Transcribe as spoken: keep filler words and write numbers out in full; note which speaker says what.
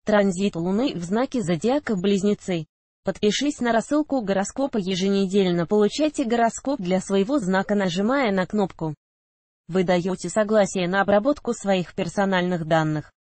Speaker 1: Транзит Луны в знаке зодиака Близнецы. Подпишись на рассылку гороскопа еженедельно. Получайте гороскоп для своего знака, нажимая на кнопку. Вы даете согласие на обработку своих персональных данных.